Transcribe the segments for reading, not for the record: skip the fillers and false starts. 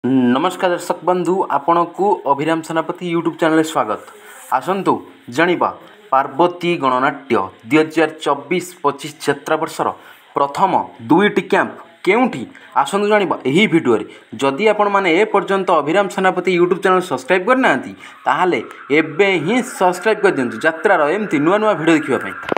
नमस्कार दर्शक बंधु, आपण को अभिराम सेनापति यूट्यूब चैनल स्वागत। आसतु जानिबा पार्वती गणनाट्य 2024-25 यात्रा वर्षर प्रथम दुईटी कैंप केउठी आसतु जानिबा एही भिडियो रे। जदि आपण माने ए पर्यंत अभिराम सेनापति यूट्यूब चैनल सब्सक्राइब करना ताहाले एबे ही सब्सक्राइब कर दियंतु यात्रार एमती नुआ नुआ भिडियो देखिबा पई।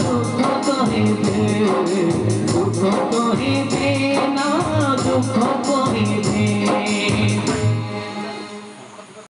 दुख